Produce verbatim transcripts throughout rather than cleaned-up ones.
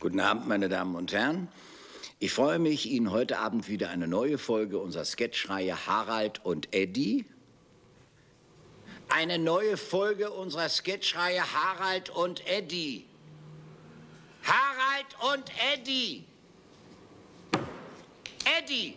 Guten Abend, meine Damen und Herren. Ich freue mich, Ihnen heute Abend wieder eine neue Folge unserer Sketchreihe Harald und Eddie. Eine neue Folge unserer Sketchreihe Harald und Eddie. Harald und Eddie. Eddie.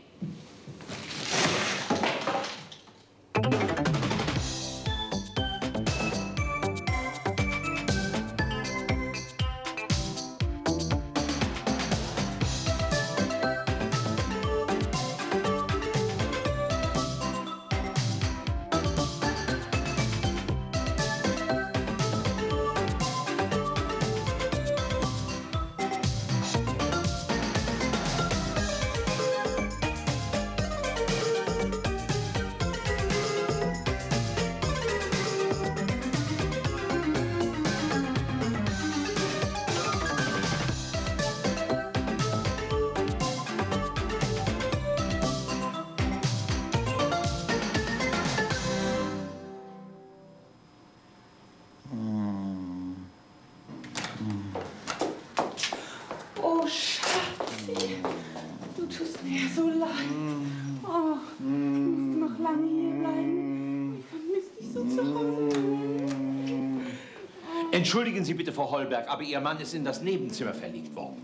Oh, Schatzi, du tust mir ja so leid. Oh, du musst noch lange hier bleiben. Ich vermisse dich so zu Hause. Entschuldigen Sie bitte, Frau Hollberg, aber Ihr Mann ist in das Nebenzimmer verlegt worden.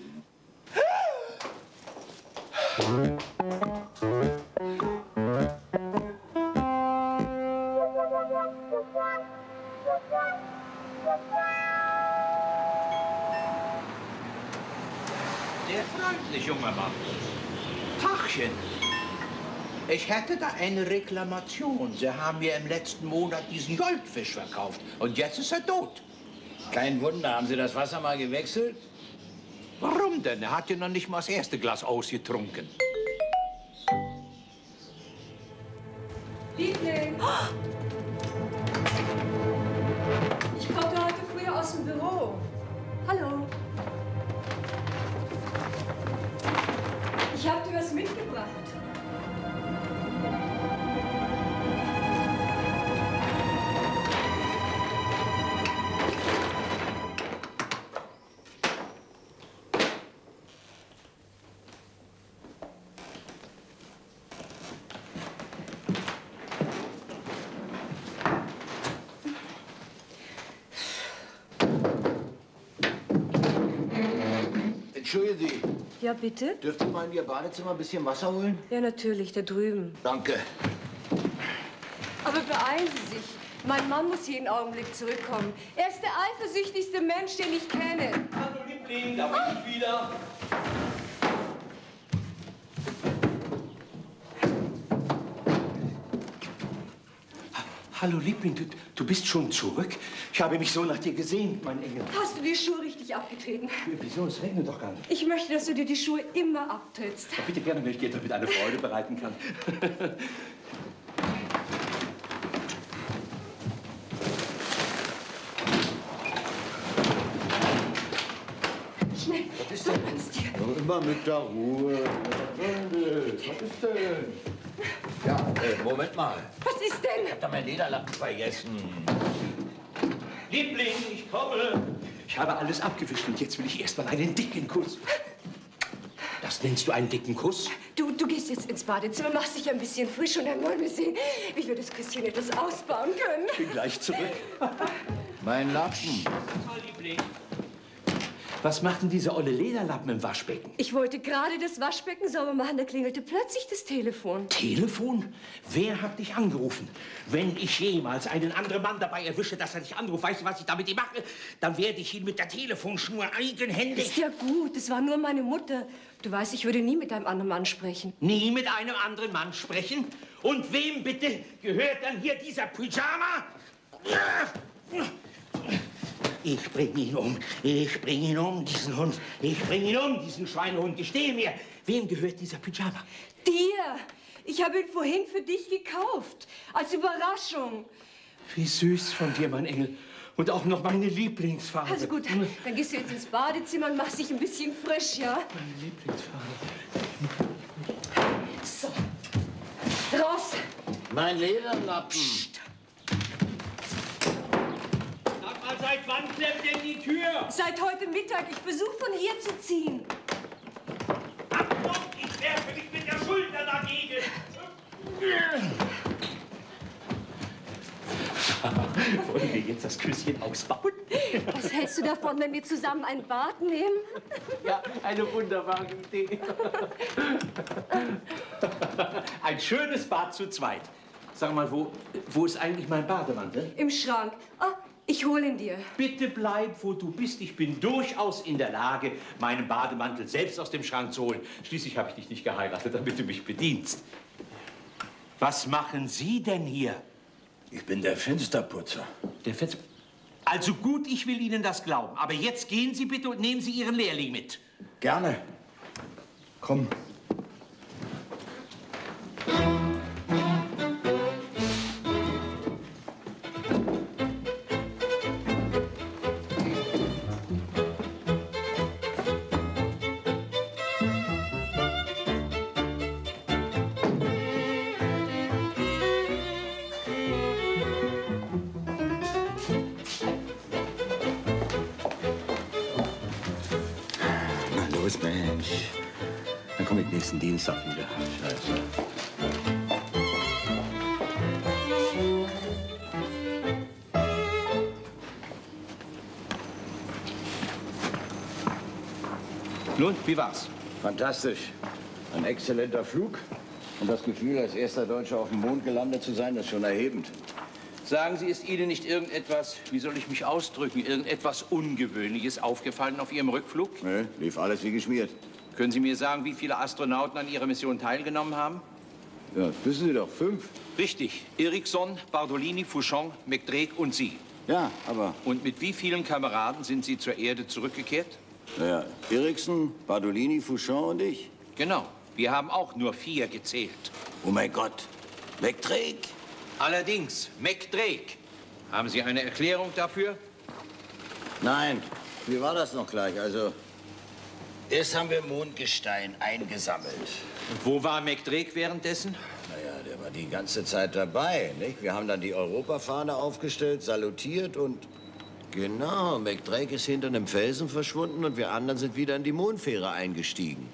Sehr freundlich, junger Mann. Tachchen. Ich hätte da eine Reklamation. Sie haben mir im letzten Monat diesen Goldfisch verkauft. Und jetzt ist er tot. Kein Wunder, haben Sie das Wasser mal gewechselt? Warum denn? Er hat ja noch nicht mal das erste Glas ausgetrunken. Liebling! Ich komme heute früh aus dem Büro. Hallo. Ich habe dir was mitgebracht. Entschuldigen Sie, Ja, bitte? dürfte ich mal in Ihr Badezimmer ein bisschen Wasser holen? Ja, natürlich, da drüben. Danke. Aber beeilen Sie sich. Mein Mann muss jeden Augenblick zurückkommen. Er ist der eifersüchtigste Mensch, den ich kenne. Hallo, Liebling, da bin ich wieder. Hallo, Liebling, du, du bist schon zurück? Ich habe mich so nach dir gesehnt, mein Engel. Hast du die Schuhe richtig abgetreten? Wieso? Es regnet doch gar nicht. Ich möchte, dass du dir die Schuhe immer abtrittst. Doch bitte gerne, wenn ich dir damit eine Freude bereiten kann. Schnell. Was ist denn? Was ist dir? Immer mit der Ruhe. Was ist denn? Ja, äh, Moment mal. Was ist denn? Ich hab da meinen Lederlappen vergessen. Liebling, ich komme. Ich habe alles abgewischt und jetzt will ich erst mal einen dicken Kuss. Das nennst du einen dicken Kuss? Du, du gehst jetzt ins Badezimmer, machst dich ein bisschen frisch und dann wollen wir sehen, wie wir das Küsschen etwas ausbauen können. Ich bin gleich zurück. Mein Lappen. Toll, Liebling. Was macht denn dieser olle Lederlappen im Waschbecken? Ich wollte gerade das Waschbecken sauber machen, da klingelte plötzlich das Telefon. Telefon? Wer hat dich angerufen? Wenn ich jemals einen anderen Mann dabei erwische, dass er dich anruft, weißt du, was ich damit ihm mache? Dann werde ich ihn mit der Telefonschnur eigenhändig... Ist ja gut, das war nur meine Mutter. Du weißt, ich würde nie mit einem anderen Mann sprechen. Nie mit einem anderen Mann sprechen? Und wem bitte gehört dann hier dieser Pyjama? Ich bringe ihn um. Ich bringe ihn um, diesen Hund. Ich bringe ihn um, diesen Schweinehund. Gestehe mir, wem gehört dieser Pyjama? Dir! Ich habe ihn vorhin für dich gekauft. Als Überraschung. Wie süß von dir, mein Engel. Und auch noch meine Lieblingsfarbe. Also gut, dann gehst du jetzt ins Badezimmer und machst dich ein bisschen frisch, ja? Meine Lieblingsfarbe. So. Raus! Mein Lederlappen. Sag mal, seit wann klemmt denn die Tür? Seit heute Mittag. Ich versuche von hier zu ziehen. Achtung, ich werfe mich mit der Schulter dagegen. Wollen wir jetzt das Küsschen ausbauen? Was hältst du davon, wenn wir zusammen ein Bad nehmen? Ja, eine wunderbare Idee. Ein schönes Bad zu zweit. Sag mal, wo, wo ist eigentlich mein Bademantel? Im Schrank. Oh, ich hole ihn dir. Bitte bleib, wo du bist. Ich bin durchaus in der Lage, meinen Bademantel selbst aus dem Schrank zu holen. Schließlich habe ich dich nicht geheiratet, damit du mich bedienst. Was machen Sie denn hier? Ich bin der Fensterputzer. Der Fenster... Also gut, ich will Ihnen das glauben. Aber jetzt gehen Sie bitte und nehmen Sie Ihren Lehrling mit. Gerne. Komm. Mensch. Dann komme ich nächsten Dienstag wieder. Scheiße. Nun, wie war's? Fantastisch. Ein exzellenter Flug. Und das Gefühl, als erster Deutscher auf dem Mond gelandet zu sein, ist schon erhebend. Sagen Sie, ist Ihnen nicht irgendetwas, wie soll ich mich ausdrücken, irgendetwas Ungewöhnliches aufgefallen auf Ihrem Rückflug? Nee, lief alles wie geschmiert. Können Sie mir sagen, wie viele Astronauten an Ihrer Mission teilgenommen haben? Ja, das wissen Sie doch, fünf. Richtig. Ericsson, Bardolini, Fouchon, McDrake und Sie. Ja, aber... Und mit wie vielen Kameraden sind Sie zur Erde zurückgekehrt? Naja, Ericsson, Bardolini, Fouchon und ich. Genau. Wir haben auch nur vier gezählt. Oh mein Gott. McDrake? Allerdings, McDrake. Haben Sie eine Erklärung dafür? Nein. Wie war das noch gleich? Also, erst haben wir Mondgestein eingesammelt. Und wo war McDrake währenddessen? Naja, der war die ganze Zeit dabei, nicht? Wir haben dann die Europafahne aufgestellt, salutiert und... Genau, McDrake ist hinter einem Felsen verschwunden und wir anderen sind wieder in die Mondfähre eingestiegen.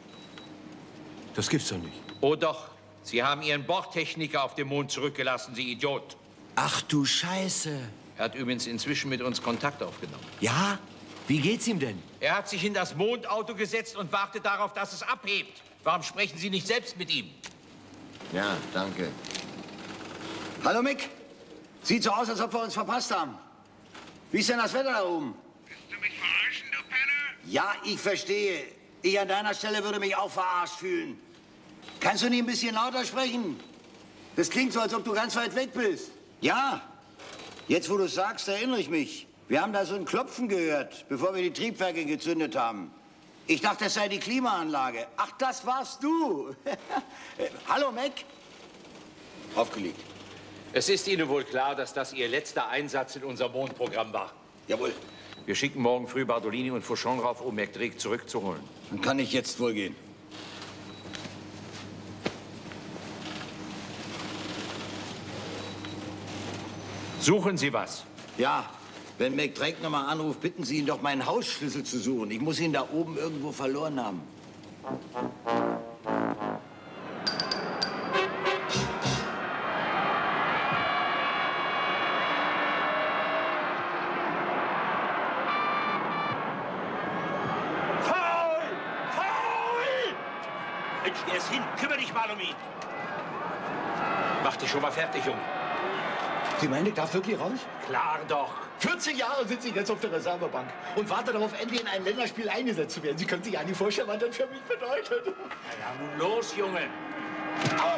Das gibt's doch nicht. Oh doch. Sie haben Ihren Bordtechniker auf dem Mond zurückgelassen, Sie Idiot. Ach du Scheiße. Er hat übrigens inzwischen mit uns Kontakt aufgenommen. Ja? Wie geht's ihm denn? Er hat sich in das Mondauto gesetzt und wartet darauf, dass es abhebt. Warum sprechen Sie nicht selbst mit ihm? Ja, danke. Hallo, Mick. Sieht so aus, als ob wir uns verpasst haben. Wie ist denn das Wetter da oben? Willst du mich verarschen, du Penner? Ja, ich verstehe. Ich an deiner Stelle würde mich auch verarscht fühlen. Kannst du nicht ein bisschen lauter sprechen? Das klingt so, als ob du ganz weit weg bist. Ja, jetzt wo du es sagst, erinnere ich mich. Wir haben da so ein Klopfen gehört, bevor wir die Triebwerke gezündet haben. Ich dachte, das sei die Klimaanlage. Ach, das warst du. Hallo, Mac. Aufgelegt. Es ist Ihnen wohl klar, dass das Ihr letzter Einsatz in unserem Mondprogramm war. Jawohl. Wir schicken morgen früh Bardolini und Fouchon rauf, um McDrake zurückzuholen. Dann kann ich jetzt wohl gehen. Suchen Sie was? Ja, wenn McDrake noch mal anruft, bitten Sie ihn doch, meinen Hausschlüssel zu suchen. Ich muss ihn da oben irgendwo verloren haben. Faul! Faul! Mensch, der ist hin. Kümmere dich mal um ihn. Mach dich schon mal fertig, Junge. Sie meinen, ich darf wirklich raus? Klar doch. vierzehn Jahre sitze ich jetzt auf der Reservebank und warte darauf, endlich in ein Länderspiel eingesetzt zu werden. Sie können sich ja nicht vorstellen, was das für mich bedeutet. Na ja, nun los, Junge. Au!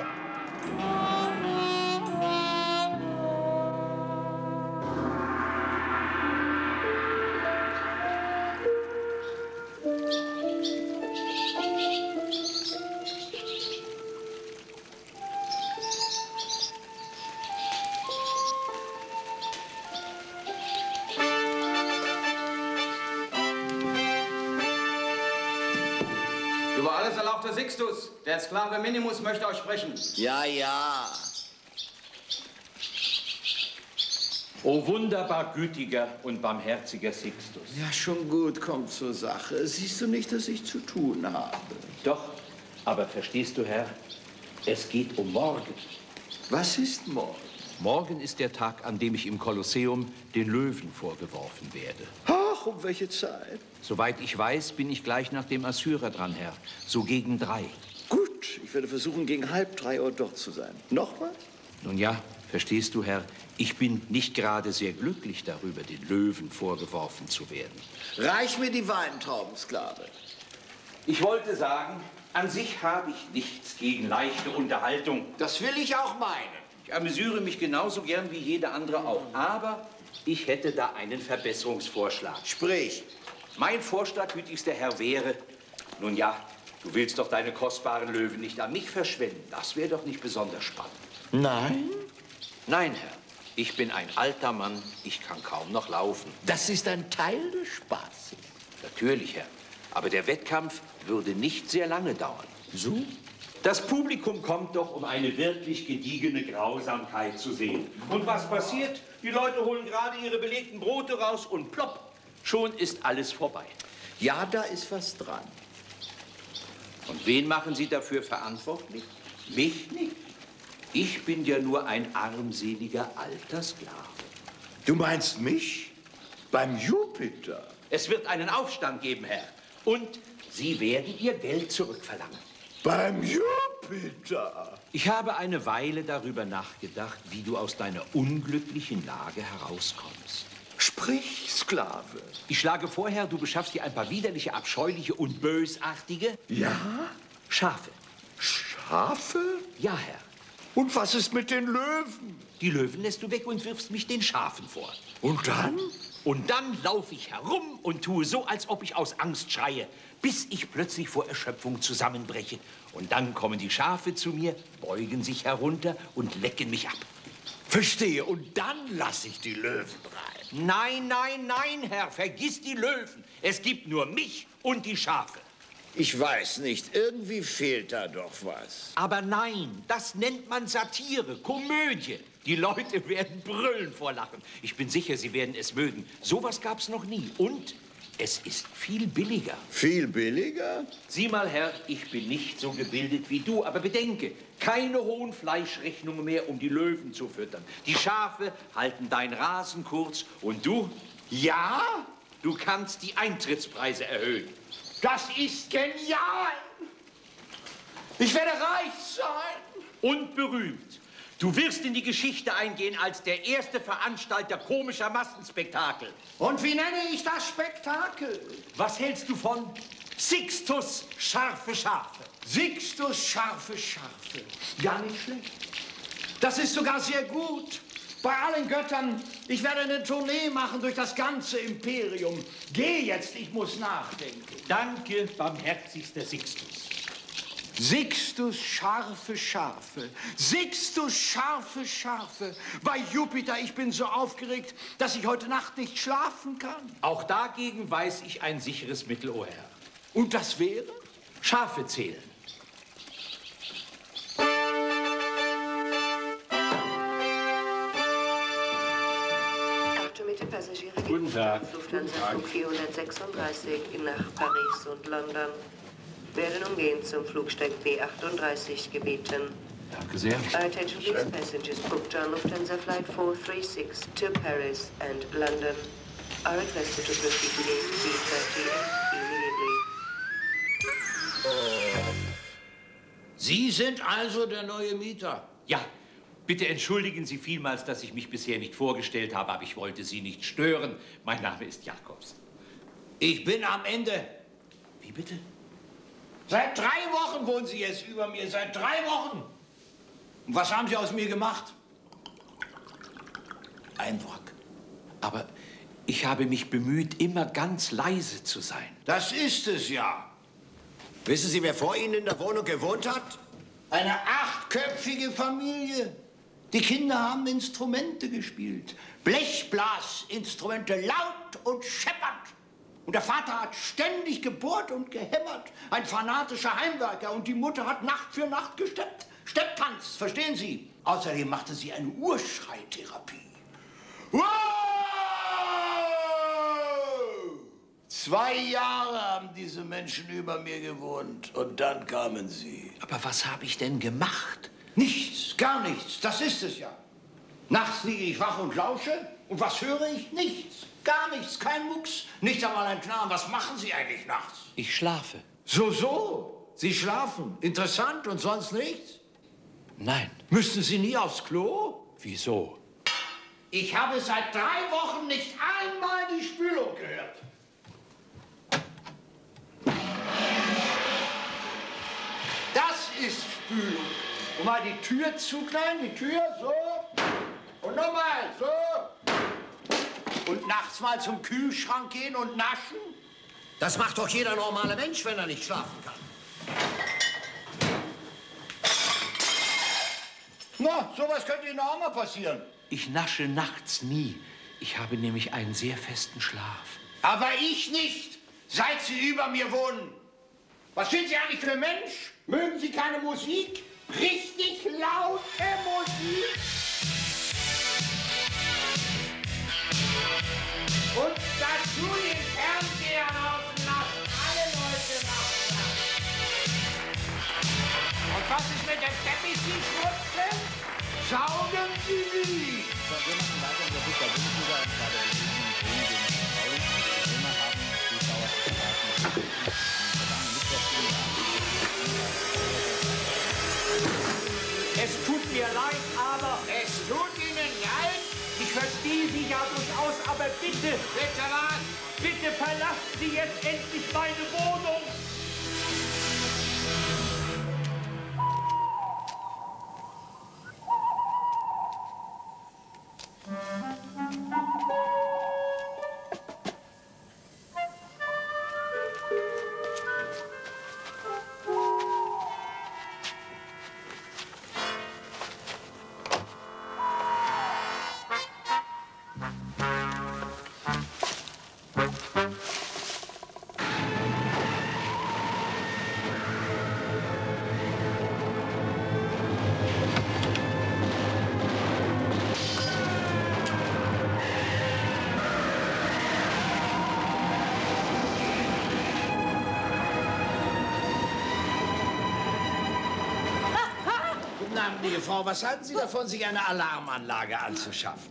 Über alles erlauchter Sixtus, der Sklave Minimus möchte euch sprechen. Ja, ja. O wunderbar gütiger und barmherziger Sixtus. Ja, schon gut, kommt zur Sache. Siehst du nicht, dass ich zu tun habe? Doch, aber verstehst du, Herr, es geht um morgen. Was ist morgen? Morgen ist der Tag, an dem ich im Kolosseum den Löwen vorgeworfen werde. Ach, um welche Zeit? Soweit ich weiß, bin ich gleich nach dem Assyrer dran, Herr. So gegen drei. Gut, ich werde versuchen, gegen halb drei Uhr dort zu sein. Noch was? Nun ja, verstehst du, Herr, ich bin nicht gerade sehr glücklich darüber, den Löwen vorgeworfen zu werden. Reich mir die Weintrauben, Sklave. Ich wollte sagen, an sich habe ich nichts gegen leichte Unterhaltung. Das will ich auch meinen. Ich amüsiere mich genauso gern wie jeder andere auch. Aber ich hätte da einen Verbesserungsvorschlag. Sprich. Mein Vorschlag, gütigster Herr, wäre, nun ja, du willst doch deine kostbaren Löwen nicht an mich verschwenden. Das wäre doch nicht besonders spannend. Nein? Nein, Herr. Ich bin ein alter Mann. Ich kann kaum noch laufen. Das ist ein Teil des Spaßes. Natürlich, Herr. Aber der Wettkampf würde nicht sehr lange dauern. So? Das Publikum kommt doch, um eine wirklich gediegene Grausamkeit zu sehen. Und was passiert? Die Leute holen gerade ihre belegten Brote raus und plopp, schon ist alles vorbei. Ja, da ist was dran. Und wen machen Sie dafür verantwortlich? Mich nicht. Ich bin ja nur ein armseliger alter Sklave. Du meinst mich? Beim Jupiter? Es wird einen Aufstand geben, Herr. Und Sie werden Ihr Geld zurückverlangen. Beim Jupiter? Ich habe eine Weile darüber nachgedacht, wie du aus deiner unglücklichen Lage herauskommst. Sprich, Sklave. Ich schlage vor, Herr, du beschaffst dir ein paar widerliche, abscheuliche und bösartige... Ja? Schafe. Schafe? Ja, Herr. Und was ist mit den Löwen? Die Löwen lässt du weg und wirfst mich den Schafen vor. Und dann? Und dann laufe ich herum und tue so, als ob ich aus Angst schreie, bis ich plötzlich vor Erschöpfung zusammenbreche. Und dann kommen die Schafe zu mir, beugen sich herunter und lecken mich ab. Verstehe. Und dann lasse ich die Löwen rein. Nein, nein, nein, Herr, vergiss die Löwen. Es gibt nur mich und die Schafe. Ich weiß nicht, irgendwie fehlt da doch was. Aber nein, das nennt man Satire, Komödie. Die Leute werden brüllen vor Lachen. Ich bin sicher, sie werden es mögen. Sowas gab's noch nie. Und es ist viel billiger. Viel billiger? Sieh mal, Herr, ich bin nicht so gebildet wie du, aber bedenke, keine hohen Fleischrechnungen mehr, um die Löwen zu füttern. Die Schafe halten dein Rasen kurz und du? Ja? Du kannst die Eintrittspreise erhöhen. Das ist genial! Ich werde reich sein! Und berühmt. Du wirst in die Geschichte eingehen als der erste Veranstalter komischer Massenspektakel. Und wie nenne ich das Spektakel? Was hältst du von Sixtus scharfe Schafe? Sixtus scharfe Schafe. Ja, nicht schlecht. Das ist sogar sehr gut. Bei allen Göttern, ich werde eine Tournee machen durch das ganze Imperium. Geh jetzt, ich muss nachdenken. Danke, barmherzigster Sixtus. Sixtus scharfe Schafe. Sixtus scharfe Schafe. Bei Jupiter, ich bin so aufgeregt, dass ich heute Nacht nicht schlafen kann. Auch dagegen weiß ich ein sicheres Mittel, o Herr. Und das wäre? Schafe zählen. Passagiere Guten Tag. Lufthansa Flug vierhundertsechsunddreißig nach Paris und London werden umgehend zum Flugsteig B achtunddreißig gebeten. Danke sehr. Attention please, passengers booked on Lufthansa Flight four three six to Paris and London are requested to proceed to gate B thirty immediately. Sie sind also der neue Mieter? Ja. Bitte entschuldigen Sie vielmals, dass ich mich bisher nicht vorgestellt habe, aber ich wollte Sie nicht stören. Mein Name ist Jakobs. Ich bin am Ende. Wie bitte? Seit drei Wochen wohnen Sie jetzt über mir, seit drei Wochen. Und was haben Sie aus mir gemacht? Ein Wrack. Aber ich habe mich bemüht, immer ganz leise zu sein. Das ist es ja. Wissen Sie, wer vor Ihnen in der Wohnung gewohnt hat? Eine achtköpfige Familie. Die Kinder haben Instrumente gespielt. Blechblasinstrumente, laut und scheppernd. Und der Vater hat ständig gebohrt und gehämmert. Ein fanatischer Heimwerker. Und die Mutter hat Nacht für Nacht gesteppt. Stepptanz, verstehen Sie? Außerdem machte sie eine Urschreitherapie. Wow! Zwei Jahre haben diese Menschen über mir gewohnt und dann kamen sie. Aber was habe ich denn gemacht? Nichts, gar nichts, das ist es ja. Nachts liege ich wach und lausche und was höre ich? Nichts, gar nichts, kein Mucks, nicht einmal ein Knarren. Was machen Sie eigentlich nachts? Ich schlafe. So, so. Sie schlafen. Interessant und sonst nichts? Nein. Müssten Sie nie aufs Klo? Wieso? Ich habe seit drei Wochen nicht einmal die Spülung gehört. Das ist Spülung. Und mal die Tür zuknallen, die Tür, so. Und nochmal, so. Und nachts mal zum Kühlschrank gehen und naschen. Das macht doch jeder normale Mensch, wenn er nicht schlafen kann. Na, sowas könnte Ihnen auch mal passieren. Ich nasche nachts nie. Ich habe nämlich einen sehr festen Schlaf. Aber ich nicht, seit Sie über mir wohnen. Was sind Sie eigentlich für ein Mensch? Mögen Sie keine Musik? Richtig laute Musik? Und dazu den Fernseher laufen lassen. Alle Leute machen das. Und was ist mit dem Teppich, die schmutzen? Saugen Sie sie. So, wir machen weiter in der Fußball-Bundesliga und bei der Begegnung Bremen gegen Sankt Pauli. Die Bremer haben die Dauer zu starten. Am vergangenen Mittwoch Es tut mir leid, aber Es tut Ihnen leid. ich verstehe Sie ja durchaus, aber bitte, Bitte was? bitte verlassen Sie jetzt endlich meine Wohnung. Guten Abend, liebe Frau. Was halten Sie davon, sich eine Alarmanlage anzuschaffen?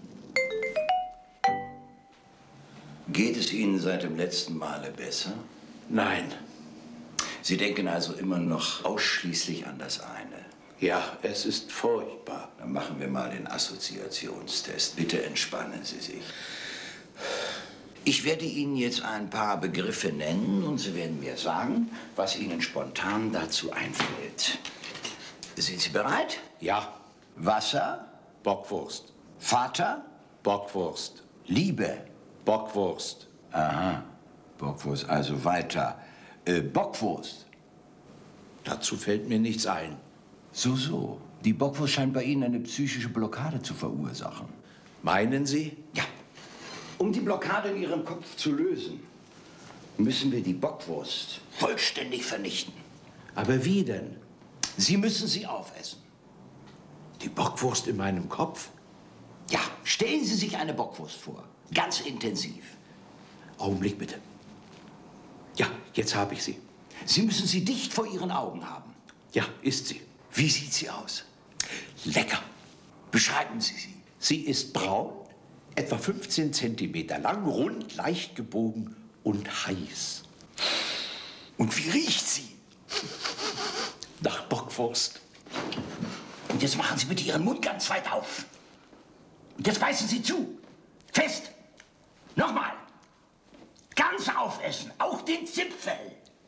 Geht es Ihnen seit dem letzten Male besser? Nein. Sie denken also immer noch ausschließlich an das eine. Ja, es ist furchtbar. Dann machen wir mal den Assoziationstest. Bitte entspannen Sie sich. Ich werde Ihnen jetzt ein paar Begriffe nennen und Sie werden mir sagen, was Ihnen spontan dazu einfällt. Sind Sie bereit? Ja. Wasser, Bockwurst. Vater, Bockwurst. Liebe. Bockwurst. Aha, Bockwurst, also weiter. Äh, Bockwurst. Dazu fällt mir nichts ein. So, so. Die Bockwurst scheint bei Ihnen eine psychische Blockade zu verursachen. Meinen Sie? Ja. Um die Blockade in Ihrem Kopf zu lösen, müssen wir die Bockwurst vollständig vernichten. Aber wie denn? Sie müssen sie aufessen. Die Bockwurst in meinem Kopf? Ja, stellen Sie sich eine Bockwurst vor. Ganz intensiv. Augenblick bitte. Ja, jetzt habe ich sie. Sie müssen sie dicht vor Ihren Augen haben. Ja, ist sie. Wie sieht sie aus? Lecker. Beschreiben Sie sie. Sie ist braun, etwa fünfzehn Zentimeter lang, rund, leicht gebogen und heiß. Und wie riecht sie? Nach Bockwurst. Und jetzt machen Sie bitte Ihren Mund ganz weit auf. Und jetzt beißen Sie zu. Fest. Nochmal. Ganz aufessen. Auch den Zipfel.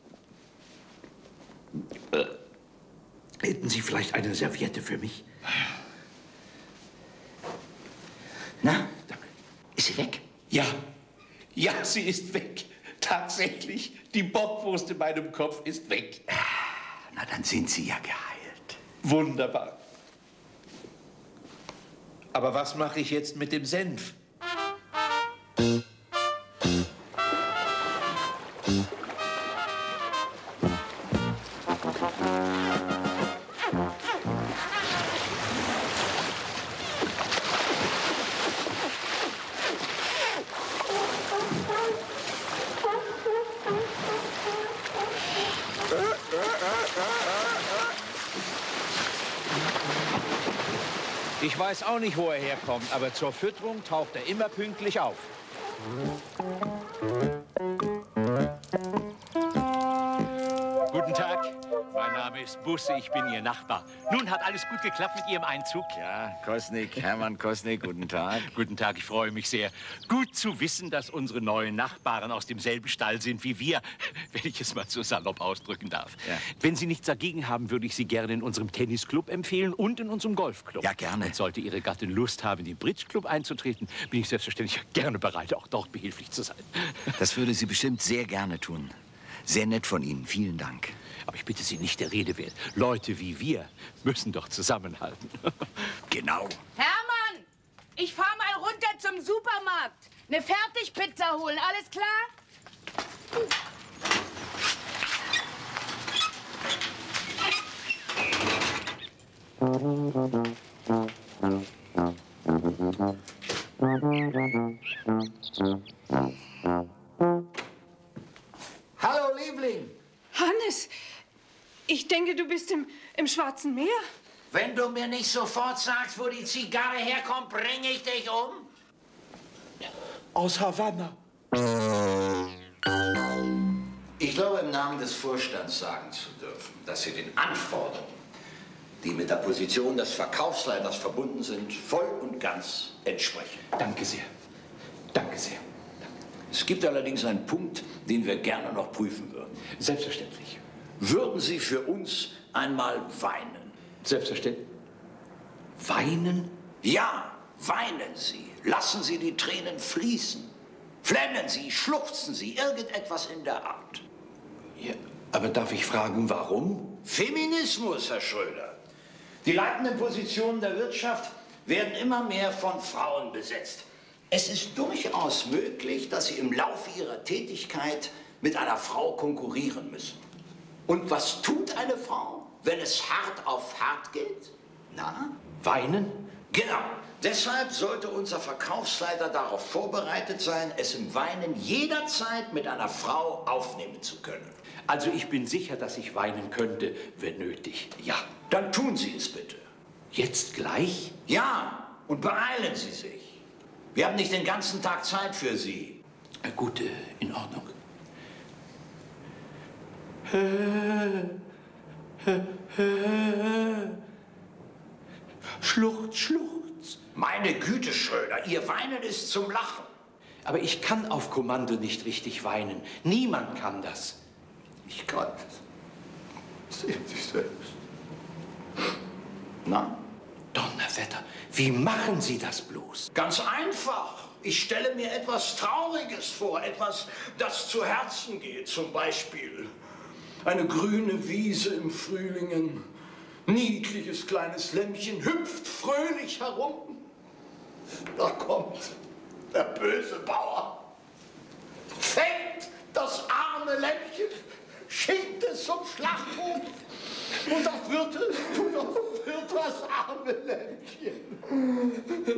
Äh, hätten Sie vielleicht eine Serviette für mich? Na, ist sie weg? Ja. Ja, sie ist weg. Tatsächlich, die Bockwurst in meinem Kopf ist weg. Na, dann sind Sie ja geheilt. Wunderbar. Aber was mache ich jetzt mit dem Senf? Ich weiß auch nicht, wo er herkommt, aber zur Fütterung taucht er immer pünktlich auf. Guten Tag, mein Name ist Busse, ich bin Ihr Nachbar. Nun, hat alles gut geklappt mit Ihrem Einzug? Ja, Kosnik, Hermann Kosnik, guten Tag. Guten Tag, ich freue mich sehr. Gut zu wissen, dass unsere neuen Nachbarn aus demselben Stall sind wie wir, wenn ich es mal so salopp ausdrücken darf. Ja. Wenn Sie nichts dagegen haben, würde ich Sie gerne in unserem Tennisclub empfehlen und in unserem Golfclub. Ja, gerne. Und sollte Ihre Gattin Lust haben, in den Bridgeclub einzutreten, bin ich selbstverständlich gerne bereit, auch dort behilflich zu sein. Das würde sie bestimmt sehr gerne tun. Sehr nett von Ihnen, vielen Dank. Aber ich bitte Sie nicht der Rede wert. Leute wie wir müssen doch zusammenhalten. Genau. Hermann, ich fahr mal runter zum Supermarkt. Eine Fertigpizza holen, alles klar? Hallo, Liebling. Hannes, ich denke, du bist im, im Schwarzen Meer. Wenn du mir nicht sofort sagst, wo die Zigarre herkommt, bringe ich dich um. Aus Havanna. Ich glaube, im Namen des Vorstands sagen zu dürfen, dass Sie den Anforderungen, die mit der Position des Verkaufsleiters verbunden sind, voll und ganz entsprechen. Danke sehr. Danke sehr. Es gibt allerdings einen Punkt, den wir gerne noch prüfen würden. Selbstverständlich. Würden Sie für uns einmal weinen? Selbstverständlich. Weinen? Ja, weinen Sie. Lassen Sie die Tränen fließen. Flennen Sie, schluchzen Sie, irgendetwas in der Art. Ja, aber darf ich fragen, warum? Feminismus, Herr Schröder. Die leitenden Positionen der Wirtschaft werden immer mehr von Frauen besetzt. Es ist durchaus möglich, dass Sie im Laufe Ihrer Tätigkeit mit einer Frau konkurrieren müssen. Und was tut eine Frau, wenn es hart auf hart geht? Na? Weinen? Genau. Deshalb sollte unser Verkaufsleiter darauf vorbereitet sein, es im Weinen jederzeit mit einer Frau aufnehmen zu können. Also ich bin sicher, dass ich weinen könnte, wenn nötig. Ja, dann tun Sie es bitte. Jetzt gleich? Ja, und beeilen Sie sich. Wir haben nicht den ganzen Tag Zeit für Sie. Äh, gut, äh, in Ordnung. Schluchz, Schluchz. Meine Güte, Schröder, Ihr Weinen ist zum Lachen. Aber ich kann auf Kommando nicht richtig weinen. Niemand kann das. Ich kann es. Sehen Sie selbst. Na? Donnerwetter, wie machen Sie das bloß? Ganz einfach. Ich stelle mir etwas Trauriges vor, etwas, das zu Herzen geht. Zum Beispiel eine grüne Wiese im Frühling, ein niedliches kleines Lämmchen hüpft fröhlich herum. Da kommt der böse Bauer, fängt das arme Lämmchen, schickt es zum Schlachthof und das wird es, das wird das arme Lämmchen.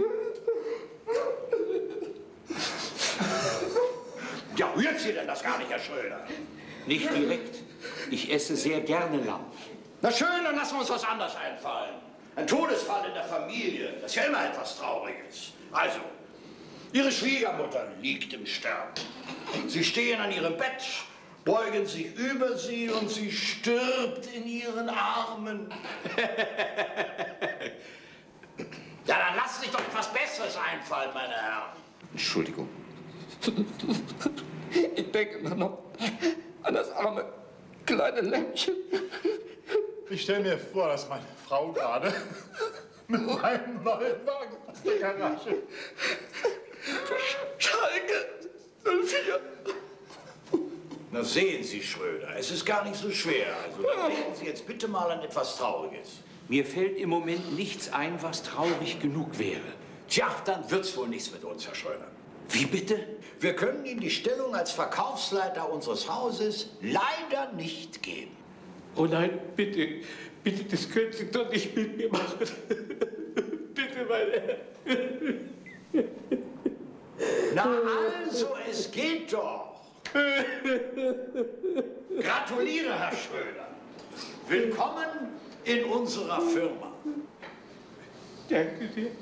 Ja, rührt Sie denn das gar nicht, Herr Schröder? Nicht direkt. Ich esse sehr gerne Lamm. Na schön, dann lassen wir uns was anderes einfallen. Ein Todesfall in der Familie, das ist ja immer etwas Trauriges. Also, Ihre Schwiegermutter liegt im Sterben. Sie stehen an ihrem Bett, beugen sich über sie und sie stirbt in Ihren Armen. Ja, dann lassen Sie sich doch etwas Besseres einfallen, meine Herren. Entschuldigung. Ich denke nur noch an das arme kleine Lämmchen. Ich stelle mir vor, dass meine Frau gerade mit meinem neuen Wagen aus der Garage. Schalke null vier. Na sehen Sie, Schröder, es ist gar nicht so schwer. Also denken Sie jetzt bitte mal an etwas Trauriges. Mir fällt im Moment nichts ein, was traurig genug wäre. Tja, dann wird's wohl nichts mit uns, Herr Schröder. Wie bitte? Wir können Ihnen die Stellung als Verkaufsleiter unseres Hauses leider nicht geben. Oh nein, bitte, bitte, das können Sie doch nicht mit mir machen. Bitte, meine Herren. Na also, es geht doch. Gratuliere, Herr Schröder. Willkommen in unserer Firma. Danke dir.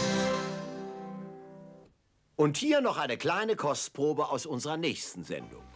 Und hier noch eine kleine Kostprobe aus unserer nächsten Sendung.